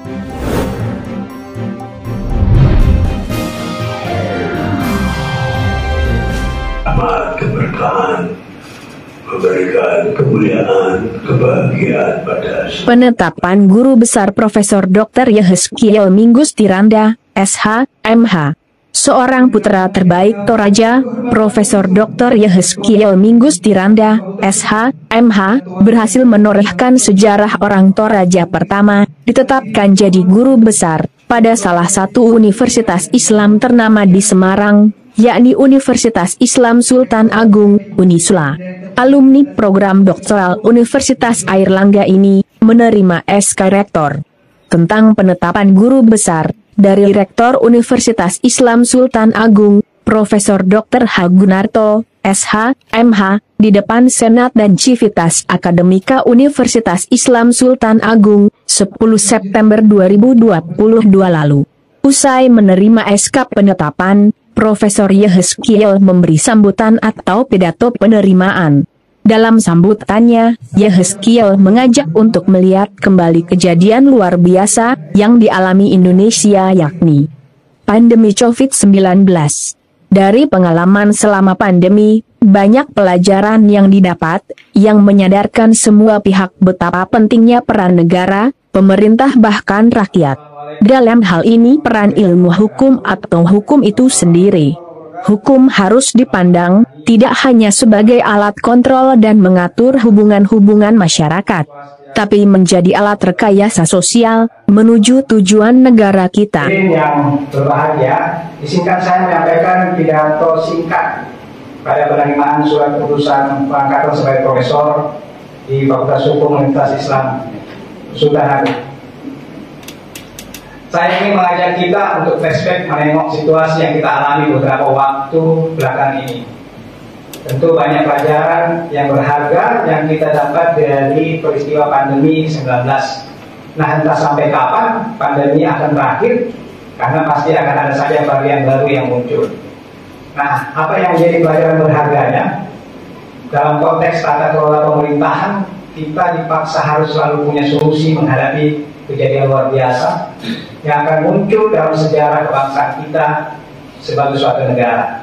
Amat keberkahan, memberikan kemuliaan, kebahagiaan pada penetapan Guru Besar Profesor Dr. Yehezkiel Mingus Tiranda, SH, MH. Seorang putra terbaik Toraja, Profesor Dr. Yehezkiel Mingus Tiranda, SH, MH, berhasil menorehkan sejarah orang Toraja pertama, ditetapkan jadi guru besar, pada salah satu universitas Islam ternama di Semarang, yakni Universitas Islam Sultan Agung, Unisula. Alumni program doktoral Universitas Airlangga ini, menerima SK Rektor tentang penetapan guru besar, dari Rektor Universitas Islam Sultan Agung, Profesor Dr. H. Gunarto, SH, MH, di depan Senat dan Civitas Akademika Universitas Islam Sultan Agung, 10 September 2022 lalu. Usai menerima SK penetapan, Profesor Yehezkiel memberi sambutan atau pidato penerimaan. Dalam sambutannya, Yehezkiel mengajak untuk melihat kembali kejadian luar biasa yang dialami Indonesia, yakni pandemi COVID-19. Dari pengalaman selama pandemi, banyak pelajaran yang didapat, yang menyadarkan semua pihak betapa pentingnya peran negara, pemerintah bahkan rakyat. Dalam hal ini peran ilmu hukum atau hukum itu sendiri. Hukum harus dipandang, tidak hanya sebagai alat kontrol dan mengatur hubungan-hubungan masyarakat, tapi menjadi alat rekayasa sosial, menuju tujuan negara kita. Yang berbahagia, izinkan saya menyampaikan pidato singkat pada penerimaan surat keputusan pengangkatan sebagai profesor di Fakultas Hukum Universitas Islam Sultan Agung. Saya ingin mengajak kita untuk flashback menengok situasi yang kita alami beberapa waktu belakangan ini. Tentu banyak pelajaran yang berharga yang kita dapat dari peristiwa pandemi 19. Nah, entah sampai kapan pandemi akan berakhir, karena pasti akan ada saja varian baru yang muncul. Nah, apa yang menjadi pelajaran berharganya? Dalam konteks tata kelola pemerintahan, kita dipaksa harus selalu punya solusi menghadapi kejadian luar biasa yang akan muncul dalam sejarah kebangsaan kita sebagai suatu negara.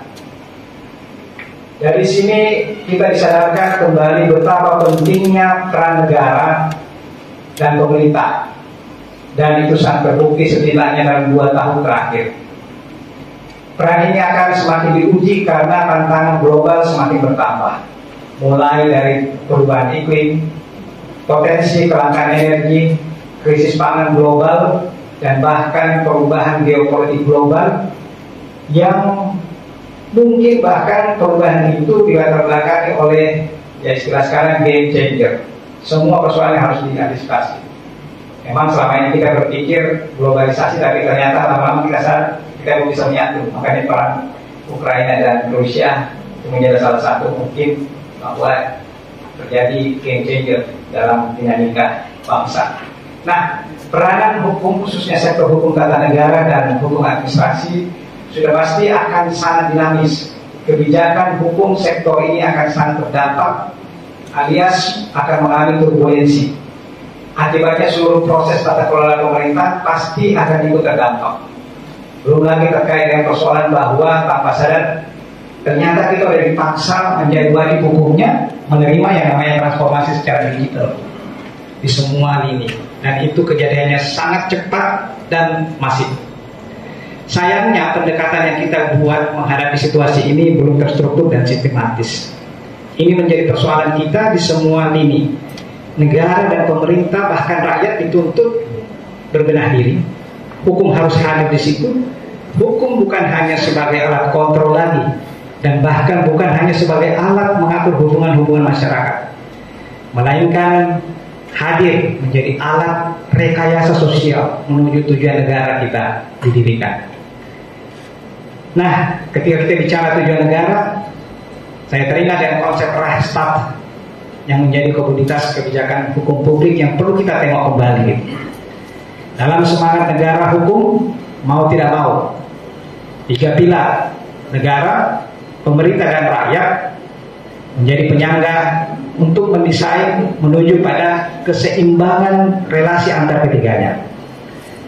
Dari sini kita disadarkan kembali betapa pentingnya peran negara dan pemerintah, dan itu sangat terbukti setidaknya dalam 2 tahun terakhir. Peran ini akan semakin diuji karena tantangan global semakin bertambah, mulai dari perubahan iklim, potensi kelangkaan energi, krisis pangan global, dan bahkan perubahan geopolitik global yang mungkin bahkan perubahan itu dilatar belakangi oleh, ya istilah sekarang, game changer. Semua persoalan harus diantisipasi. Memang selama ini kita berpikir globalisasi, tapi ternyata lama-lama kita belum bisa menyatu. Makanya perang Ukraina dan Rusia itu menjadi salah satu mungkin bahwa terjadi game changer dalam dinamika bangsa. Nah, peranan hukum, khususnya sektor hukum tata negara dan hukum administrasi, sudah pasti akan sangat dinamis. Kebijakan hukum sektor ini akan sangat terdampak, alias akan mengalami turbulensi. Akibatnya seluruh proses tata kelola pemerintah pasti akan ikut terdampak. Belum lagi terkait dengan persoalan bahwa tanpa sadar ternyata kita sudah dipaksa menjadi wajib hukumnya menerima yang namanya transformasi secara digital di semua lini, dan itu kejadiannya sangat cepat dan masif. Sayangnya pendekatan yang kita buat menghadapi situasi ini belum terstruktur dan sistematis. Ini menjadi persoalan kita di semua lini. Negara dan pemerintah bahkan rakyat dituntut berbenah diri. Hukum harus hadir di situ. Hukum bukan hanya sebagai alat kontrol lagi, dan bahkan bukan hanya sebagai alat mengatur hubungan-hubungan masyarakat, melainkan hadir menjadi alat rekayasa sosial menuju tujuan negara kita didirikan. Nah, ketika kita bicara tujuan negara, saya teringat dengan konsep Reichstag yang menjadi komoditas kebijakan hukum publik yang perlu kita tengok kembali. Dalam semangat negara hukum, mau tidak mau, 3 pilar negara, pemerintah dan rakyat menjadi penyangga untuk mendesain menuju pada keseimbangan relasi antar ketiganya.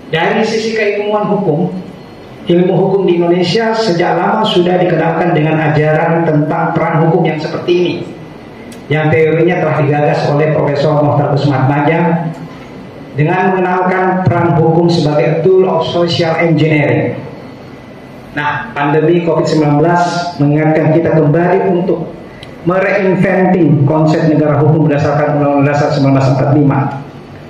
Dari sisi keilmuan hukum, ilmu hukum di Indonesia sejak lama sudah dikenalkan dengan ajaran tentang peran hukum yang seperti ini, yang teorinya telah digagas oleh Profesor Mohtar Besmatmaja dengan mengenalkan peran hukum sebagai tool of social engineering. Nah, pandemi COVID-19 mengingatkan kita kembali untuk mereinventing konsep negara hukum berdasarkan Undang-Undang Dasar 1945.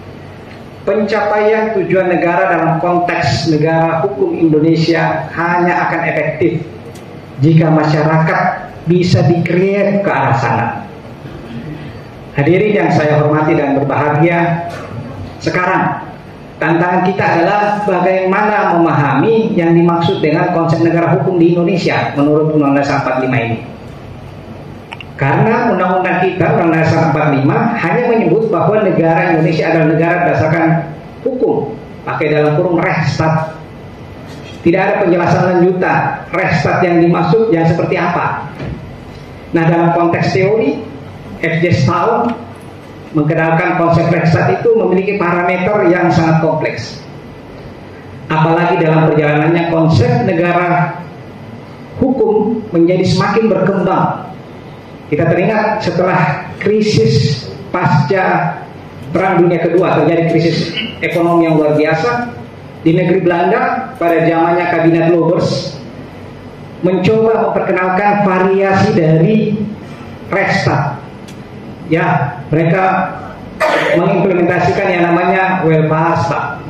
Pencapaian tujuan negara dalam konteks negara hukum Indonesia hanya akan efektif jika masyarakat bisa di-create ke arah sana. Hadirin yang saya hormati dan berbahagia, sekarang tantangan kita adalah bagaimana memahami yang dimaksud dengan konsep negara hukum di Indonesia menurut Undang-Undang Dasar 45 ini. Karena undang-undang kita, Undang-Undang Dasar 45, hanya menyebut bahwa negara Indonesia adalah negara berdasarkan hukum, pakai dalam kurung Rechtsstaat. Tidak ada penjelasan lanjutan Rechtsstaat yang dimaksud yang seperti apa. Nah, dalam konteks teori, F.J. Stahl mengenalkan konsep Rechtsstaat itu memiliki parameter yang sangat kompleks. Apalagi dalam perjalanannya konsep negara hukum menjadi semakin berkembang. Kita teringat setelah krisis pasca Perang Dunia Kedua terjadi krisis ekonomi yang luar biasa di negeri Belanda pada zamannya Kabinet Lubbers mencoba memperkenalkan variasi dari Rechtsstaat. Ya, mereka mengimplementasikan yang namanya Welvaresstaat.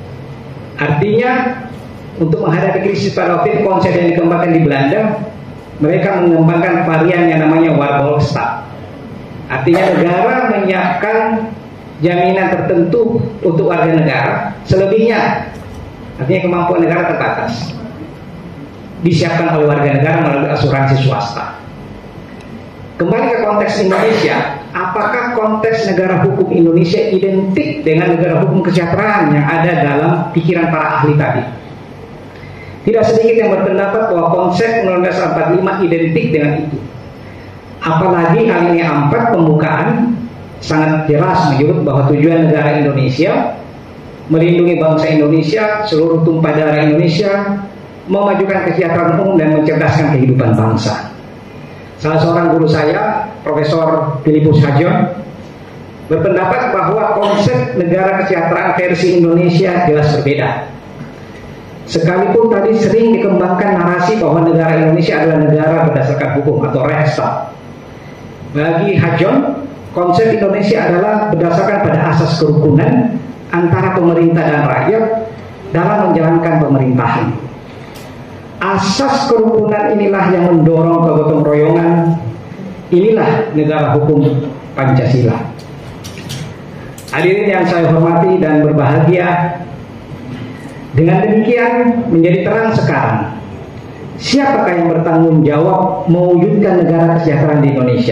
Artinya untuk menghadapi krisis pada waktu itu konsep yang dikembangkan di Belanda, mereka mengembangkan varian yang namanya Warholstaat. Artinya negara menyiapkan jaminan tertentu untuk warga negara, selebihnya artinya kemampuan negara terbatas, disiapkan oleh warga negara melalui asuransi swasta. Kembali ke konteks Indonesia, apakah konteks negara hukum Indonesia identik dengan negara hukum kesejahteraan yang ada dalam pikiran para ahli tadi? Tidak sedikit yang berpendapat bahwa konsep Undang-Undang Dasar 45 identik dengan itu. Apalagi alinea 4 pembukaan sangat jelas menyebut bahwa tujuan negara Indonesia melindungi bangsa Indonesia, seluruh tumpah darah Indonesia, memajukan kesejahteraan umum dan mencerdaskan kehidupan bangsa. Salah seorang guru saya, Profesor Philippus Hadjon, berpendapat bahwa konsep negara kesejahteraan versi Indonesia jelas berbeda. Sekalipun tadi sering dikembangkan narasi bahwa negara Indonesia adalah negara berdasarkan hukum atau Rechtsstaat. Bagi Hadjon, konsep Indonesia adalah berdasarkan pada asas kerukunan antara pemerintah dan rakyat dalam menjalankan pemerintahan. Asas kerukunan inilah yang mendorong kegotong royongan. Inilah negara hukum Pancasila. Hadirin yang saya hormati dan berbahagia, dengan demikian menjadi terang sekarang siapakah yang bertanggung jawab mewujudkan negara kesejahteraan di Indonesia.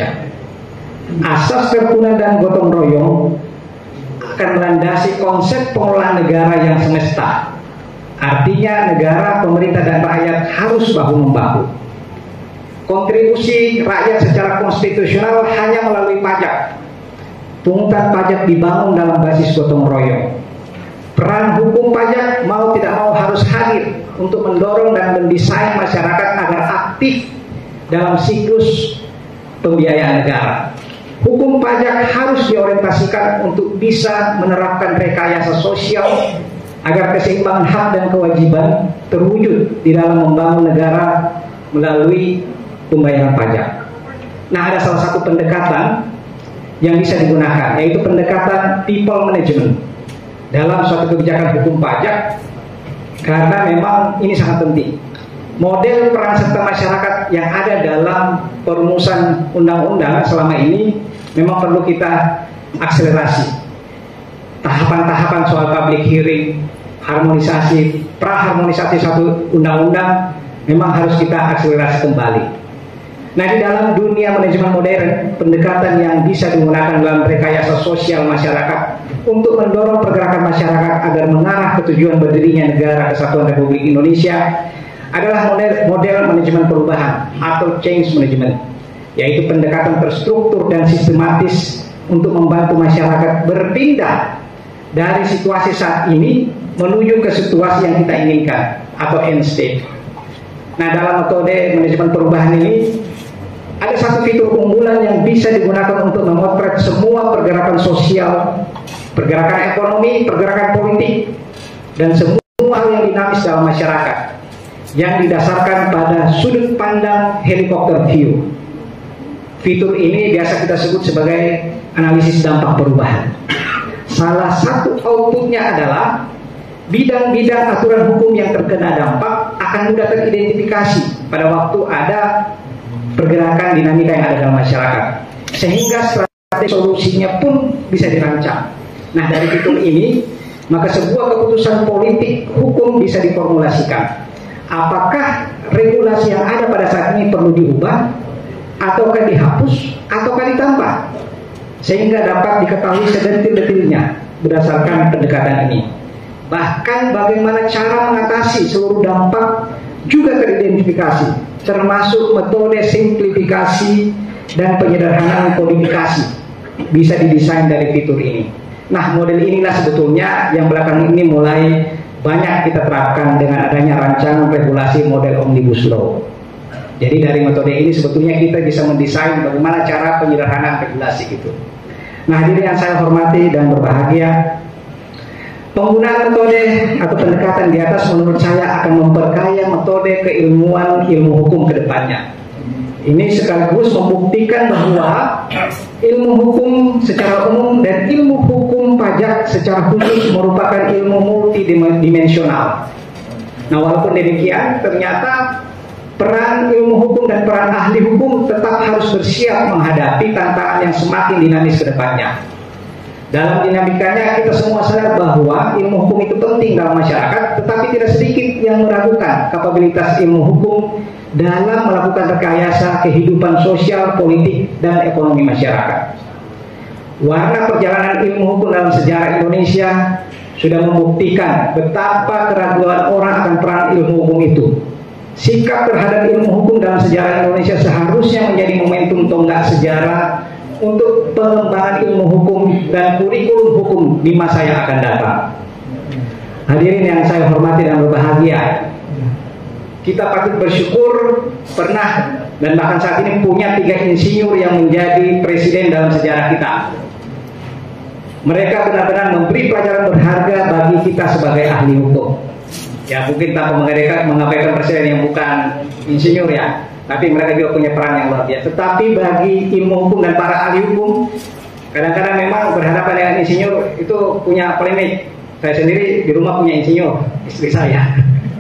Asas kerukunan dan gotong royong akan melandasi konsep pengelolaan negara yang semesta. Artinya negara, pemerintah dan rakyat harus bahu-membahu. Kontribusi rakyat secara konstitusional hanya melalui pajak. Pungutan pajak dibangun dalam basis gotong royong. Peran hukum pajak mau tidak mau harus hadir untuk mendorong dan mendesain masyarakat agar aktif dalam siklus pembiayaan negara. Hukum pajak harus diorientasikan untuk bisa menerapkan rekayasa sosial agar keseimbangan hak dan kewajiban terwujud di dalam membangun negara melalui pembayaran pajak. Nah, ada salah satu pendekatan yang bisa digunakan, yaitu pendekatan people management dalam suatu kebijakan hukum pajak, karena memang ini sangat penting. Model peran serta masyarakat yang ada dalam perumusan undang-undang selama ini memang perlu kita akselerasi. Tahapan-tahapan soal public hearing, harmonisasi, praharmonisasi satu undang-undang memang harus kita akselerasi kembali. Nah, di dalam dunia manajemen modern, pendekatan yang bisa digunakan dalam rekayasa sosial masyarakat untuk mendorong pergerakan masyarakat agar mengarah ke tujuan berdirinya negara kesatuan Republik Indonesia adalah model manajemen perubahan atau change management, yaitu pendekatan terstruktur dan sistematis untuk membantu masyarakat berpindah dari situasi saat ini menuju ke situasi yang kita inginkan atau end state. Nah, dalam metode manajemen perubahan ini ada satu fitur unggulan yang bisa digunakan untuk memotret semua pergerakan sosial, pergerakan ekonomi, pergerakan politik, dan semua hal yang dinamis dalam masyarakat yang didasarkan pada sudut pandang helikopter view. Fitur ini biasa kita sebut sebagai analisis dampak perubahan. Salah satu outputnya adalah bidang-bidang aturan hukum yang terkena dampak akan mudah teridentifikasi pada waktu ada pergerakan dinamika yang ada dalam masyarakat, sehingga strategi solusinya pun bisa dirancang. Nah, dari fitur ini maka sebuah keputusan politik hukum bisa diformulasikan. Apakah regulasi yang ada pada saat ini perlu diubah, ataukah dihapus, ataukah ditambah, sehingga dapat diketahui sedetil-detilnya berdasarkan pendekatan ini. Bahkan bagaimana cara mengatasi seluruh dampak juga teridentifikasi, termasuk metode simplifikasi dan penyederhanaan kodifikasi bisa didesain dari fitur ini. Nah, model inilah sebetulnya yang belakangan ini mulai banyak kita terapkan dengan adanya rancangan regulasi model Omnibus Law. Jadi dari metode ini sebetulnya kita bisa mendesain bagaimana cara penyederhanaan regulasi itu. Nah, hadirin yang saya hormati dan berbahagia, penggunaan metode atau pendekatan di atas menurut saya akan memperkaya metode keilmuan ilmu hukum ke depannya. Ini sekaligus membuktikan bahwa ilmu hukum secara umum dan ilmu hukum pajak secara khusus merupakan ilmu multidimensional. Nah, walaupun demikian, ternyata peran ilmu hukum dan peran ahli hukum tetap harus bersiap menghadapi tantangan yang semakin dinamis ke depannya. Dalam dinamikanya kita semua sadar bahwa ilmu hukum itu penting dalam masyarakat, tetapi tidak sedikit yang meragukan kapabilitas ilmu hukum dalam melakukan rekayasa kehidupan sosial, politik, dan ekonomi masyarakat. Warna perjalanan ilmu hukum dalam sejarah Indonesia sudah membuktikan betapa keraguan orang akan peran ilmu hukum itu. Sikap terhadap ilmu hukum dalam sejarah Indonesia seharusnya menjadi momentum tonggak sejarah untuk pengembangan ilmu hukum dan kurikulum hukum di masa yang akan datang. Hadirin yang saya hormati dan berbahagia, kita patut bersyukur pernah dan bahkan saat ini punya 3 insinyur yang menjadi presiden dalam sejarah kita. Mereka benar-benar memberi pelajaran berharga bagi kita sebagai ahli hukum. Ya, mungkin tanpa mengabaikan presiden yang bukan insinyur ya, tapi mereka juga punya peran yang luar biasa. Tetapi bagi ilmu hukum dan para ahli hukum, kadang-kadang memang berhadapan dengan insinyur itu punya polemik. Saya sendiri di rumah punya insinyur, istri saya.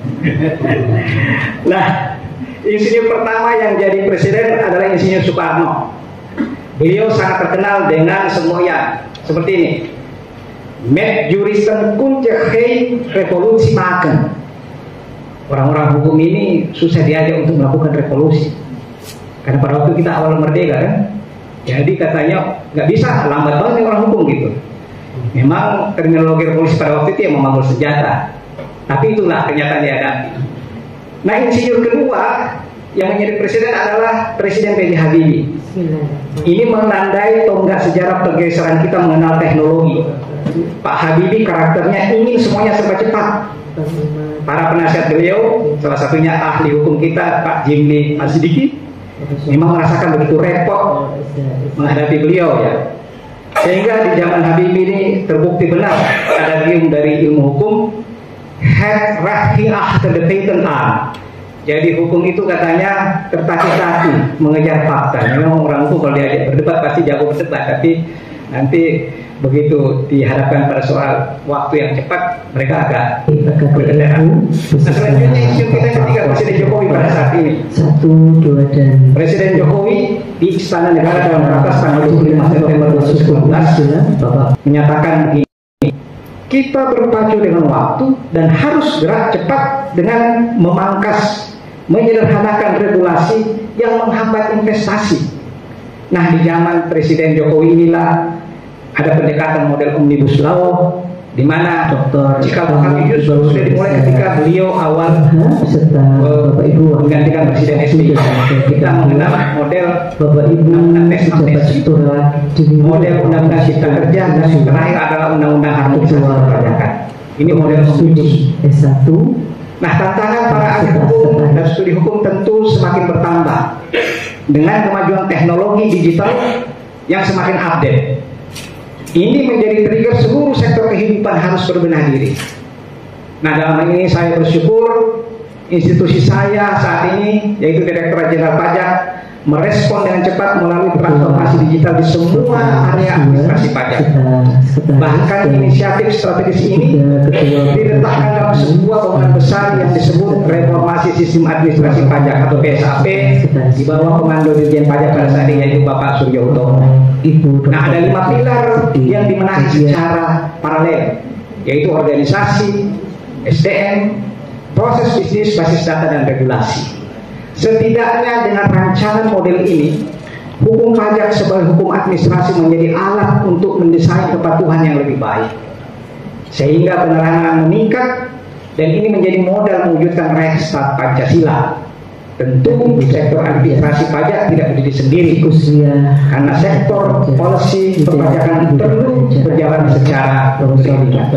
Nah, insinyur pertama yang jadi presiden adalah Insinyur Soekarno. Beliau sangat terkenal dengan semuanya seperti ini. Met juristen kunjahei revolusi maken. Orang-orang hukum ini susah diajak untuk melakukan revolusi, karena pada waktu kita awal merdeka kan, jadi katanya nggak bisa, lambat banget orang hukum gitu. Memang terminologi revolusi pada waktu itu yang memanggul senjata, tapi itulah kenyataan dihadapi. Nah, insinyur kedua yang menjadi presiden adalah Presiden B.J. Habibie. Ini menandai tonggak sejarah pergeseran kita mengenal teknologi. Pak Habibie karakternya ingin semuanya serba cepat. Para penasihat beliau, salah satunya ahli hukum kita Pak Jimli Al-Sidiki, memang merasakan begitu repot menghadapi beliau ya. Sehingga di zaman Habibie ini terbukti benar ada dari ilmu hukum, het rahi achter de feiten aan. Jadi hukum itu katanya tertati-tati mengejar fakta. Memang orang hukum kalau diajak berdebat pasti jago berdebat, tapi nanti begitu dihadapkan pada soal waktu yang cepat, mereka agak berkendaraan. Nah, selanjutnya isu kita ketiga Presiden Jokowi pada saat ini. 1, 2, dan Presiden Jokowi di Istana Negara dalam ratas tanggal 25 September 2019 menyatakan begini: kita berpacu dengan waktu dan harus gerak cepat dengan memangkas, menyederhanakan regulasi yang menghambat investasi. Nah, di zaman Presiden Jokowi inilah ada pendekatan model Omnibus Law, di mana Dr. Cikal Bakal Yusuf sudah dimulai ketika beliau awal menggantikan Presiden SBY. Kita mengenal model undang-undang tes amnesti, model undang-undang cipta kerja, dan yang terakhir adalah undang-undang harmonisasi perpajakan. Ini model studi S1. Nah, tantangan para ahli hukum dan studi hukum tentu semakin bertambah dengan kemajuan teknologi digital yang semakin update. Ini menjadi trigger seluruh sektor kehidupan harus berbenah diri. Nah, dalam hal ini saya bersyukur institusi saya saat ini, yaitu Direktorat Jenderal Pajak, merespon dengan cepat melalui transformasi digital di semua area administrasi pajak. Bahkan inisiatif strategis ini diletakkan dalam sebuah program besar yang disebut Reformasi Sistem Administrasi Pajak atau PSAP di bawah komando Dirjen Pajak pada saat ini, yaitu Bapak Suryo Utomo. Nah, ada 5 pilar yang dimenahi secara paralel, yaitu organisasi, SDM, proses bisnis basis data, dan regulasi. Setidaknya dengan rancangan model ini, hukum pajak sebagai hukum administrasi menjadi alat untuk mendesain kepatuhan yang lebih baik, sehingga penerangan meningkat, dan ini menjadi modal mewujudkan Reksa Pancasila. Tentu sektor administrasi pajak tidak berdiri sendiri, karena sektor policy perpajakan perlu berjalan secara beriringan.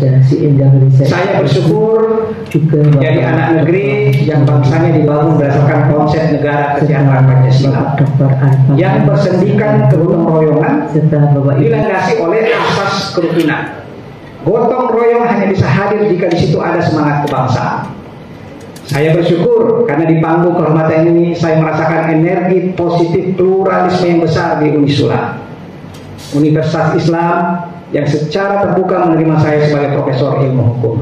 Saya bersyukur menjadi anak negeri yang bangsanya dibangun berdasarkan konsep negara kesejahteraan Pancasila yang bersendikan kegotong royongan dilandasi oleh asas kerukunan. Gotong royong hanya bisa hadir jika di situ ada semangat kebangsaan. Saya bersyukur karena di panggung kehormatan ini saya merasakan energi positif pluralisme yang besar di Unisula, Universitas Islam yang secara terbuka menerima saya sebagai profesor ilmu hukum.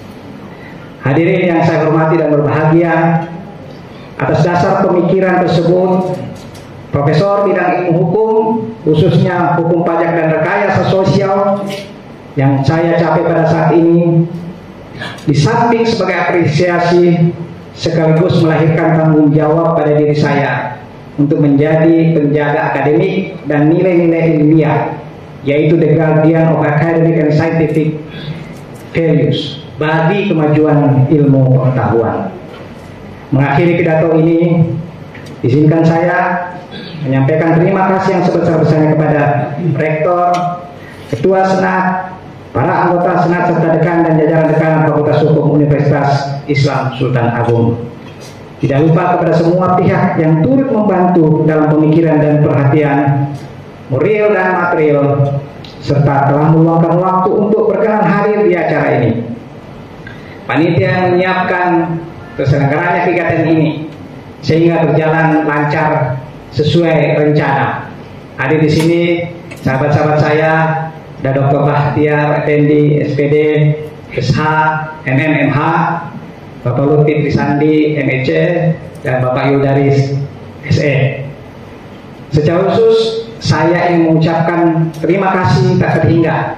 Hadirin yang saya hormati dan berbahagia, atas dasar pemikiran tersebut, Profesor bidang ilmu hukum, khususnya hukum pajak dan rekayasa sosial, yang saya capai pada saat ini, di samping sebagai apresiasi sekaligus melahirkan tanggung jawab pada diri saya untuk menjadi penjaga akademik dan nilai-nilai ilmiah, yaitu the guardian of academic and scientific values, bagi kemajuan ilmu pengetahuan. Mengakhiri pidato ini, izinkan saya menyampaikan terima kasih yang sebesar-besarnya kepada Rektor, Ketua Senat, para anggota Senat serta dekan dan jajaran dekan Fakultas Hukum Universitas Islam Sultan Agung. Tidak lupa kepada semua pihak yang turut membantu dalam pemikiran dan perhatian moral dan material, serta telah meluangkan waktu untuk berkenan hadir di acara ini. Panitia yang menyiapkan terselenggaranya kegiatan ini sehingga berjalan lancar sesuai rencana. Hadir di sini sahabat-sahabat saya, ada Dr. Bahtiar Effendi, SPD, SH, MMH, Bapak Lutfi Trisandi, MEC, dan Bapak Yudaris, SE. Secara khusus, saya ingin mengucapkan terima kasih tak terhingga,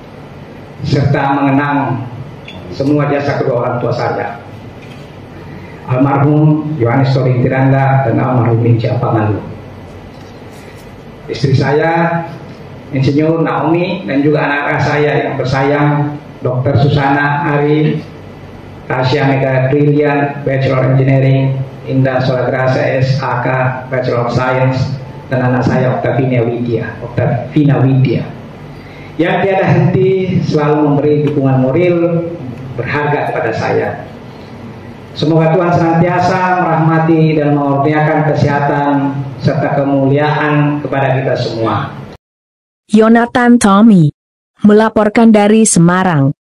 serta mengenang semua jasa kedua orang tua saya, almarhum Yohanes Toring Tiranda dan almarhum Inca Pamalu. Istri saya, Insinyur Naomi, dan juga anak-anak saya yang bersayang, Dr. Susana Ari, Tasya Mega Brilian, Bachelor Engineering, Indah Solagrasa SAK, Bachelor of Science, dan anak saya Octavina Widya, yang tiada henti selalu memberi dukungan moral berharga kepada saya. Semoga Tuhan senantiasa merahmati dan mengurniakan kesehatan serta kemuliaan kepada kita semua. Yonatan Tommy melaporkan dari Semarang.